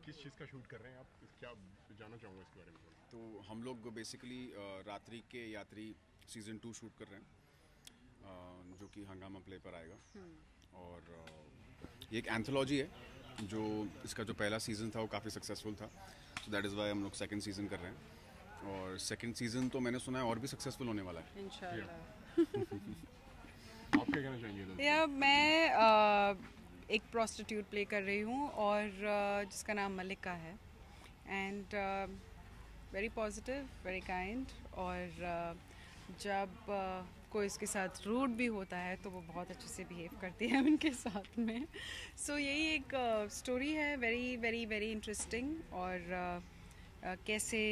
किस चीज़ का शूट कर रहे हैं आप, क्या जानना चाहूँगा इसके बारे में थोड़ा। तो हम लोग बेसिकली रात्रि के यात्री सीज़न 2 शूट कर रहे हैं, जो कि हंगामा प्ले पर आएगा। और ये एक एंथोलॉजी है। जो इसका जो पहला सीज़न था वो काफ़ी सक्सेसफुल था, सो दैट इज़ वाई हम लोग सेकंड सीज़न कर रहे हैं। और सेकंड सीज़न तो मैंने सुना है और भी सक्सेसफुल होने वाला है इंशाल्लाह। आप क्या कहना चाहेंगे? या मैं एक प्रोस्टिट्यूट प्ले कर रही हूँ और जिसका नाम मलिका है। And very positive, very kind. और जब कोई उसके साथ रूड भी होता है तो वो बहुत अच्छे से बिहेव करती है उनके साथ में। सो यही एक स्टोरी है, वेरी वेरी वेरी इंटरेस्टिंग। और कैसे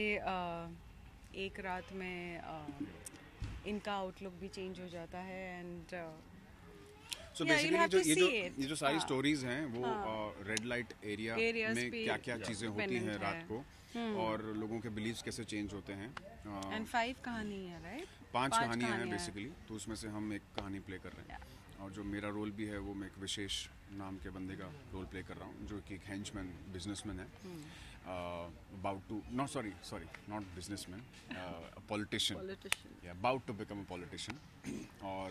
एक रात में इनका आउटलुक भी चेंज हो जाता है। And so Yeah, you'll have basically to see it. ये जो सारी हाँ. स्टोरीज हैं वो रेड लाइट एरिया Areas में पे क्या क्या चीज़ें होती dependent हैं रात है. को, और लोगों के बिलीव्स कैसे चेंज होते हैं। एंड 5 कहानी है, राइट? 5 कहानियां हैं कहानियां हैं. बेसिकली, तो उसमें से हम एक कहानी प्ले कर रहे हैं। और जो मेरा रोल भी है वो मैं एक विशेष नाम के बंदे का रोल प्ले कर रहा हूँ, जो कि एक हेंचमैन बिजनेसमैन है, about to not businessman, politician, या about to become a politician.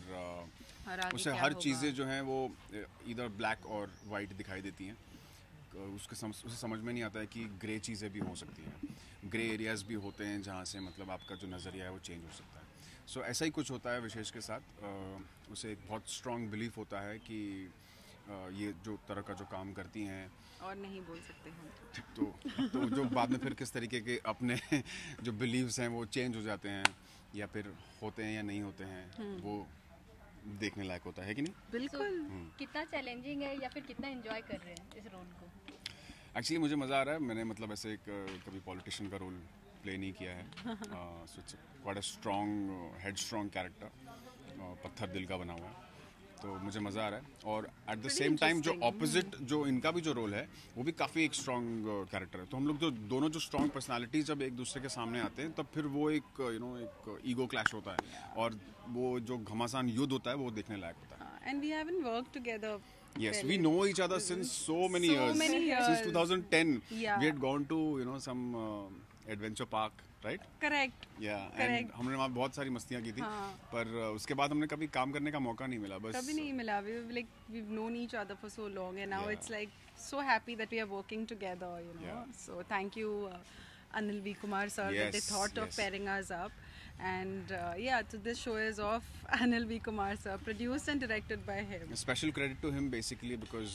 और उसे हर चीज़ें जो हैं वो इधर ब्लैक और वाइट दिखाई देती हैं। उसे समझ में नहीं आता है कि ग्रे चीज़ें भी हो सकती हैं, ग्रे एरियाज़ भी होते हैं जहाँ से मतलब आपका जो नज़रिया है वो चेंज हो सकता है। सो ऐसा ही कुछ होता है विशेष के साथ। उसे एक बहुत स्ट्रॉन्ग बिलीफ होता है कि ये जो तरह का जो काम करती हैं और नहीं बोल सकते हम तो जो बाद में फिर किस तरीके के अपने जो बिलीव्स हैं वो चेंज हो जाते हैं, या फिर होते हैं या नहीं होते हैं, वो देखने लायक होता है कि नहीं। बिल्कुल। कितना चैलेंजिंग है या फिर कितना एंजॉय कर रहे हैं इस रोल को? एक्चुअली मुझे मज़ा आ रहा है। मैंने मतलब ऐसे एक कभी पॉलिटिशियन का रोल प्ले नहीं किया है। So it's quite a strong head strong character, पत्थर दिल का बना हुआ है, तो मुझे मज़ा आ रहा है। और एट द सेम टाइम जो ऑपोजिट जो इनका भी जो रोल है वो भी काफ़ी एक स्ट्रॉन्ग कैरेक्टर है। तो हम लोग जो दोनों जो स्ट्रॉन्ग पर्सनालिटीज जब एक दूसरे के सामने आते हैं तब फिर वो एक एक ईगो क्लैश होता है, और वो जो घमासान युद्ध होता है वो देखने लायक होता है। And we haven't worked together. Yes, we know each other since so many years. Since 2010, Yeah. we had gone to some adventure park, right? Correct. Yeah, Correct. and हमने वहाँ बहुत सारी मस्तियाँ की थी, पर उसके बाद हमने कभी काम करने का मौका नहीं मिला। बस कभी नहीं मिला. We've known each other for so long, and now Yeah. it's like so happy that we are working together, Yeah. So thank you, Anil V. Kumar sir, that they Yes, thought of yes. pairing us up. And so this show is of Anil V. Kumar sir, produced and directed by him. a special credit to him basically because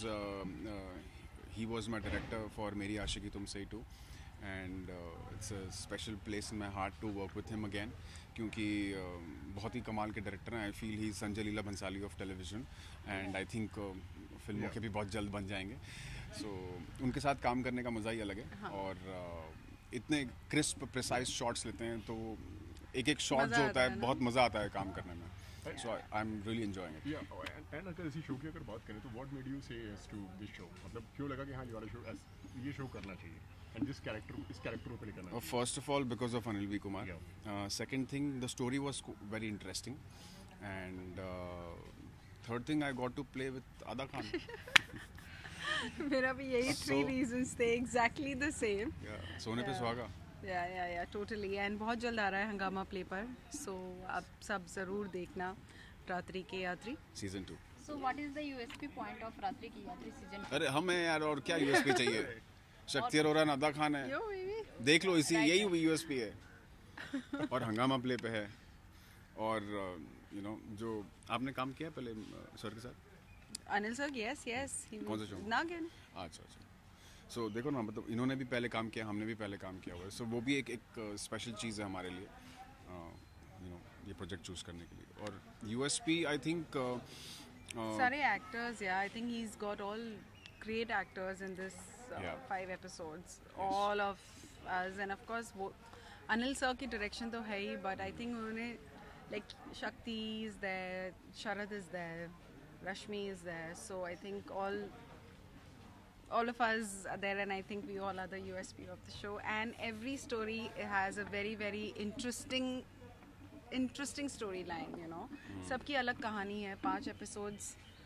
he was my director for Meri Aashiki Tumse Hi too, and it's a special place in my heart to work with him again, क्योंकि बहुत ही कमाल के director हैं। I feel he Sanjay Leela Bhansali of television, and I think फिल्मों के भी बहुत जल्द बन जाएंगे। सो उनके साथ काम करने का मज़ा ही अलग है। और इतने क्रिस्प प्रिसाइज शॉट्स लेते हैं, तो एक एक शॉट जो होता है बहुत मज़ा आता है काम करने में। So I am really enjoying it. And अगर इसी शो की अगर बात करें तो what made you say yes to this show, मतलब क्यों लगा कि हाँ ये वाला शो, ये शो करना चाहिए एंड इस कैरेक्टर को प्ले करना चाहिए? First of all, because of Anil V. Kumar. Second thing, the story was very interesting. And third thing, I got to play with Ada Khan. मेरा भी यही 3 reasons थे, exactly the same. सोने पे सुहागा। या टोटली. एंड बहुत जल्द आ रहा है हंगामा प्ले पर, सो आप सब ज़रूर देखना रात्रि के Yatri Season 2. So what is the USP point of रात्रि की यात्री सीजन? अरे हम हैं यार, और क्या USP चाहिए? शक्ति अरोरा, अदा खान है, यो बेबी. देख लो, इसी यही USP है। और हंगामा प्ले पे है। और जो आपने काम किया पहले सर के साथ? Anil sir, yes. कौन सा show? नागिन. अच्छा। सो देखो ना, मतलब इन्होंने भी पहले काम किया, हमने भी पहले काम किया हुआ है। सो वो भी एक स्पेशल चीज़ है हमारे लिए, ये प्रोजेक्ट चूज करने के लिए। और USP आई थिंक सारे actors, I think he is got all great actors in this 5 episodes. All of us, and of course वो अनिल सर की डायरेक्शन तो है ही, बट आई थिंक उन्होंने like Shakti is there, Sharad is there, Rashmi is there, so I think all of us are there, and I think we all are the USP of the show. And every story has a very very interesting storyline, सबकी अलग कहानी है. 5 episodes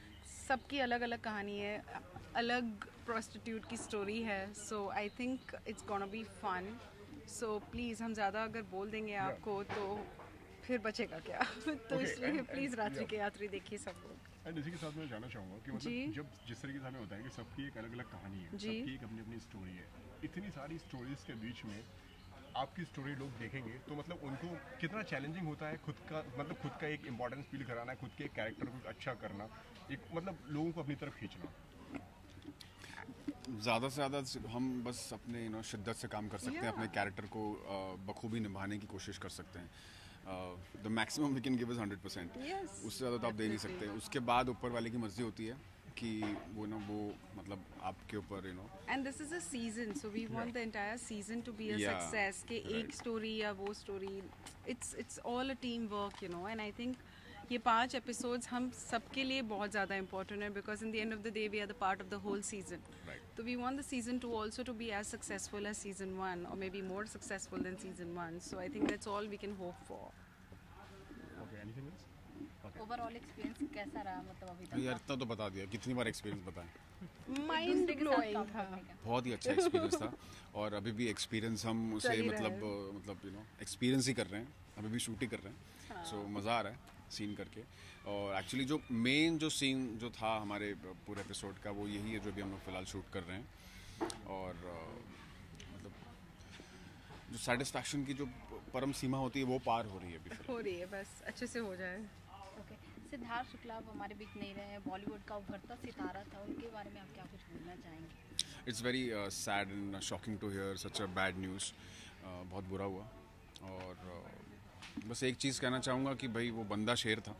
सबकी अलग अलग कहानी है, अलग प्रोस्टिट्यूट की स्टोरी है. So I think it's gonna be fun. So please हम ज़्यादा अगर बोल देंगे आपको तो फिर बचेगा क्या. तो Okay, इसलिए and- प्लीज़ रात्रि yeah. के यात्री देखिए सब लोग. एंड इसी के साथ मैं जानना चाहूँगा कि जी. मतलब जब जिस तरीके से हमें होता है कि सबकी एक अलग अलग कहानी है, जी. सबकी एक अपनी अपनी स्टोरी है, इतनी सारी स्टोरीज के बीच में आपकी स्टोरी लोग देखेंगे तो मतलब उनको कितना चैलेंजिंग होता है खुद का, मतलब खुद का एक इंपॉर्टेंस फील कराना, खुद के एक कैरेक्टर को अच्छा करना, एक मतलब लोगों को अपनी तरफ खींचना. ज़्यादा से ज़्यादा हम बस अपने शिद्दत से काम कर सकते हैं, Yeah. अपने कैरेक्टर को बखूबी निभाने की कोशिश कर सकते हैं. The maximum we can give is 100%. Yes, उससे ज़्यादा तो आप दे नहीं सकते. definitely. उसके बाद ऊपर वाले की मर्जी होती है कि वो वो मतलब आपके ऊपर And this is a season, so we want the entire season to be a Yeah, success. कि right. एक story या वो story, it's all a team work, and I think ये 5 episodes हम सबके लिए बहुत ज़्यादा important है, because in the end of the day we are the part of the whole season. Right. So we want the season 2 also to be as successful as season 1, or maybe more successful than season 1. So I think that's all we can hope for. Okay, anything else? Okay. Overall experience कैसा रहा मतलब अभी तक यार इतना तो बता दिया, कितनी बार एक्सपीरियंस बताएं. Mind दूसरे के साथ blowing काम था. करने का? बहुत ही अच्छा एक्सपीरियंस था और अभी भी एक्सपीरियंस हम उसे चल ही रहा मतलब एक्सपीरियंस ही कर रहे हैं, अभी भी शूट ही कर रहे हैं. सो मज़ा आ रहा है सीन करके. और एक्चुअली जो मेन जो सीन जो था हमारे पूरे एपिसोड का वो यही है जो भी हम लोग फ़िलहाल शूट कर रहे हैं. और मतलब जो सेटिस्फैक्शन की जो परम सीमा होती है वो पार हो रही है अभी फिलहाल. हो रही है, बस अच्छे से हो जाए. ओके, सिद्धार्थ शुक्ला अब हमारे बीच नहीं रहे हैं, बॉलीवुड का उभरता सितारा था, उनके बारे में आप क्या कुछ बोलना चाहेंगे? It's very sad and shocking to hear such a bad news. बहुत बुरा हुआ. और बस एक चीज़ कहना चाहूँगा कि भाई वो बंदा शेर था.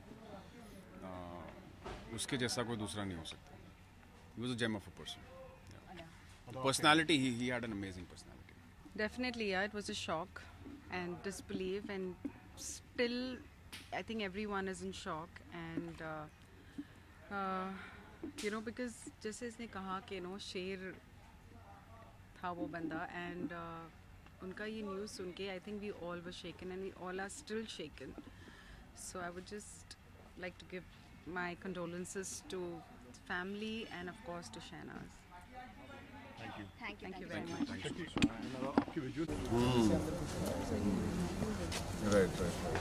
उसके जैसा कोई दूसरा नहीं हो सकता. He was a gem of a person. Personality, he had an amazing personality. Definitely, yeah, it was a shock and disbelief, and still, I think everyone is in shock. And because जैसे इसने कहा कि शेर था वो बंदा, and उनका ये न्यूज़ सुन के I think we all were shaken, and we all are still shaken. So I would just like to give my condolences to family and of course to Shahnaz. Thank you. Thank you very much. शक्ति, आपकी visual right.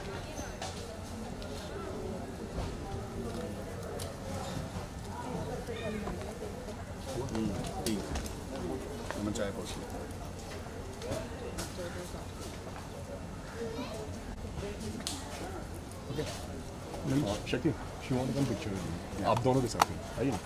मैं चाय पहुँच लिया. शक्ति, she want one picture. आप दोनों के साथ हैं, आइए ना.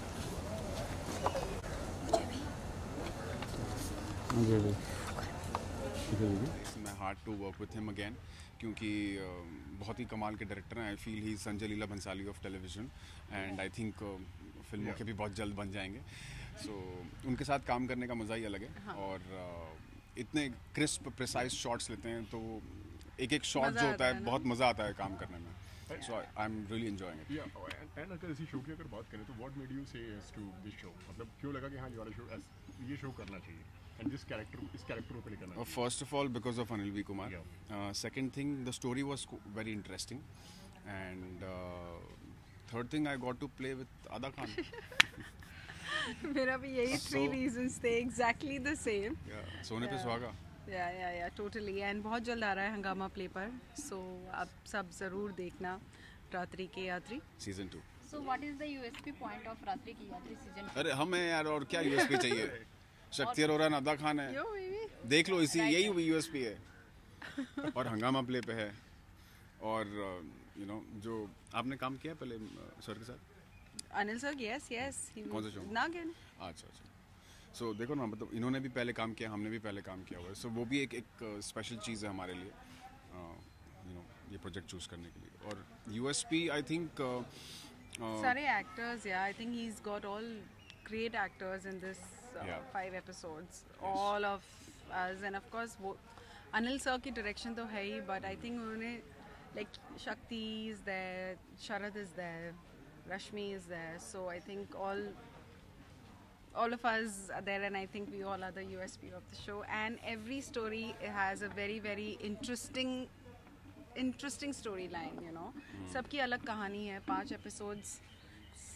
मैं hard to work with him again क्योंकि बहुत ही कमाल के डायरेक्टर हैं. I feel he Sanjay Leela Bhansali of television and I think फिल्मों के भी बहुत जल्द बन जाएंगे. सो उनके साथ काम करने का मज़ा ही अलग है. हाँ. और इतने क्रिस्प प्रिसाइज शॉट्स लेते हैं तो एक एक शॉट मज़ा जो होता आता है है ना. बहुत मज़ा आता है काम करने में. So I am really enjoying it. Yeah and अगर इसी शो की अगर बात करें तो what made you say yes to this show, मतलब क्यों लगा कि हाँ ये शो करना चाहिए एंड इस कैरेक्टर को प्ले करना चाहिए? First of all, because of Anil V. Kumar. Yeah. Second thing, the story was very interesting. And third thing, I got to play with Ada Khan. मेरा भी यही So- 3 reasons थे, exactly the same. Yeah. सोने पे Yeah. सुहागा. या totally. And बहुत जल्द आ रहा है हंगामा प्ले पर, सो आप सब ज़रूर देखना रात्रि के Yatri. Season 2. So what is the USP point of Raatri ki यात्री सीजन? अरे हमें यार और क्या यूएसपी चाहिए. शक्ति अरोरा अदा खान है. Yo baby. देख लो इसी यही यूएसपी है. और हंगामा प्ले पे है. और जो आपने काम किया पहले सर के साथ. Anil sir, yes. कौन सा show? नागिन. अच्छा. सो देखो ना, मतलब इन्होंने भी पहले काम किया, हमने भी पहले काम किया हुआ है. सो वो भी एक स्पेशल चीज़ है हमारे लिए ये प्रोजेक्ट चूज़ करने के लिए. और यूएसपी आई थिंक सारे actors, yeah I think he is got all great actors in this Yeah. 5 episodes. All of us, and of course वो अनिल सर की डायरेक्शन तो है ही, but I think उन्होंने like Shakti is there, Sharad is there, Rashmi is there, so I think all of us are there, and I think we all are the USP of the show. And every story has a very very interesting storyline. सबकी अलग कहानी है. 5 episodes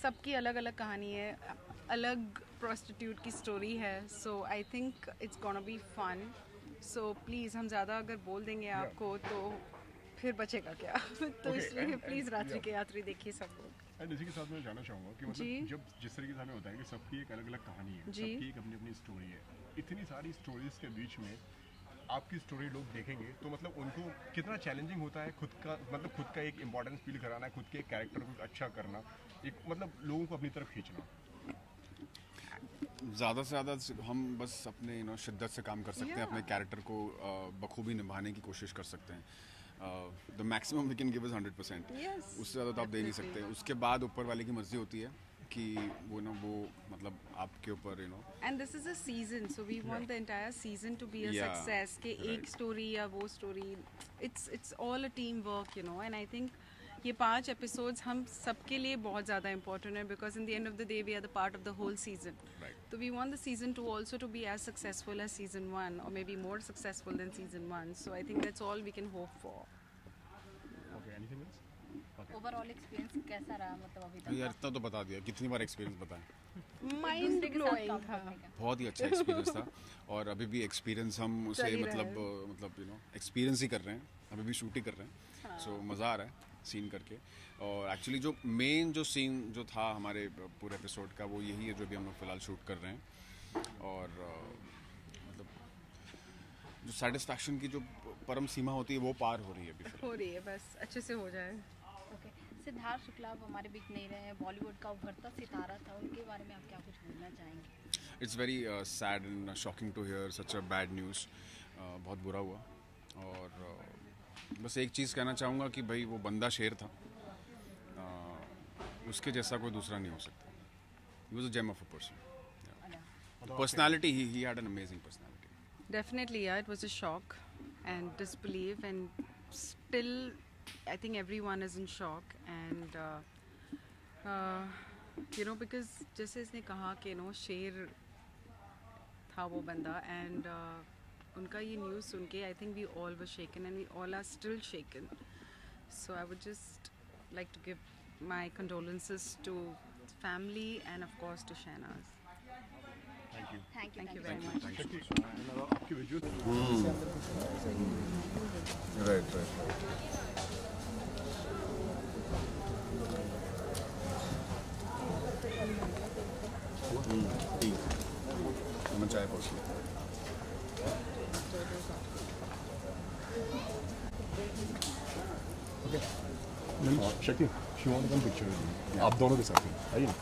सबकी अलग अलग कहानी है, अलग प्रोस्टिट्यूट की स्टोरी है. So I think it's gonna be fun. So please हम ज़्यादा अगर बोल देंगे आपको तो फिर बचेगा क्या. तो Okay, इसलिए and- प्लीज़ रात्रि yeah. के यात्री देखिए सब लोग. एंड इसी के साथ मैं जानना चाहूँगा कि जी. मतलब जब जिस तरीके से हमें होता है कि सबकी एक अलग अलग कहानी है, जी. सबकी एक अपनी अपनी स्टोरी है, इतनी सारी स्टोरीज के बीच में आपकी स्टोरी लोग देखेंगे तो मतलब उनको कितना चैलेंजिंग होता है खुद का एक इम्पोर्टेंस फील कराना, खुद के एक कैरेक्टर को अच्छा करना, एक मतलब लोगों को अपनी तरफ खींचना. ज़्यादा से ज़्यादा हम बस अपने शिद्दत से काम कर सकते हैं, अपने कैरेक्टर को बखूबी निभाने की कोशिश कर सकते हैं. The maximum we can give is 100%. Yes, उससे ज़्यादा तो आप दे नहीं सकते. उसके बाद ऊपर वाले की मर्जी होती है कि वो मतलब आपके ऊपर And this is a season, so we want the entire season to be a Yeah, success. कि एक right. story या वो story, it's all a team work, and I think ये 5 episodes हम सबके लिए बहुत ज़्यादा important है, because in the end of the day we are the part of the whole season. Right. So we want the season 2 also to be as successful as season 1, or maybe more successful than season 1. So I think that's all we can hope for. Okay, anything else? Okay. Overall experience कैसा रहा मतलब अभी तक यार इतना तो बता दिया, कितनी बार एक्सपीरियंस बताएं. Mind दूसरे के साथ blowing काम था. करने का? बहुत ही अच्छा एक्सपीरियंस था और अभी भी एक्सपीरियंस हम उसे चल ही रहा मतलब एक्सपीरियंस ही कर रहे हैं, अभी भी शूट ही कर रहे हैं. सो मज़ा आ रहा है सीन करके. और एक्चुअली जो मेन जो सीन जो था हमारे पूरे एपिसोड का वो यही है जो भी हम लोग फ़िलहाल शूट कर रहे हैं. और मतलब जो सेटिस्फैक्शन की जो परम सीमा होती है वो पार हो रही है अभी फिलहाल. हो रही है, बस अच्छे से हो जाए. ओके, सिद्धार्थ शुक्ला अब हमारे बीच नहीं रहे हैं, बॉलीवुड का उभरता सितारा था, उनके बारे में आप क्या कुछ बोलना चाहेंगे? It's very sad and shocking to hear such a bad news. बहुत बुरा हुआ. और बस एक चीज़ कहना चाहूँगा कि भाई वो बंदा शेर था. उसके जैसा कोई दूसरा नहीं हो सकता. He was a gem of a person. Personality, he had an amazing personality. Definitely, yeah, it was a shock and disbelief, and still, I think everyone is in shock. And because जैसे इसने कहा कि शेर था वो बंदा, and उनका ये न्यूज़ सुन के I think we all were shaken, and we all are still shaken. So I would just like to give my condolences to family and of course to Shahnaz. Thank you. Thank you very much. शक्ति, आपकी visual right. मैं चाय पहुँच Shakti, she want one picture with you. आप दोनों के साथ हैं, आइए ना.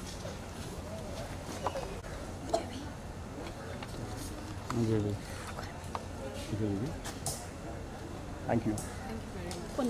मुझे भी. Thank you.